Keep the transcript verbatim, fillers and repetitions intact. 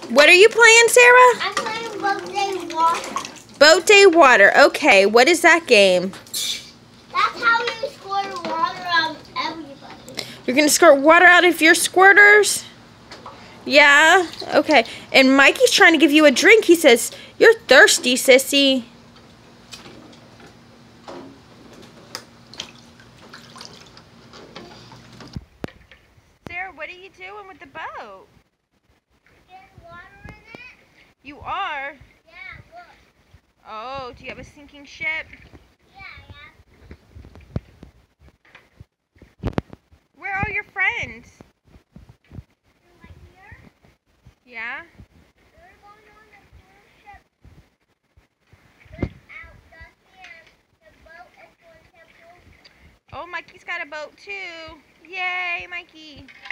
What are you playing, Sarah? I'm playing Boat Day Water. Boat Day Water. Okay, what is that game? That's how you squirt water on everybody. You're going to squirt water out of your squirters? Yeah? Okay. And Mikey's trying to give you a drink. He says, "You're thirsty, sissy." Sarah, what are you doing with the boat? Getting water in it? You are? Yeah, look. Oh, do you have a sinking ship? Yeah, yeah. Where are your friends? They're right here. Yeah? They're going on the cruise ship. Without Dusty and the boat is going to move. Oh, Mikey's got a boat too. Yay, Mikey.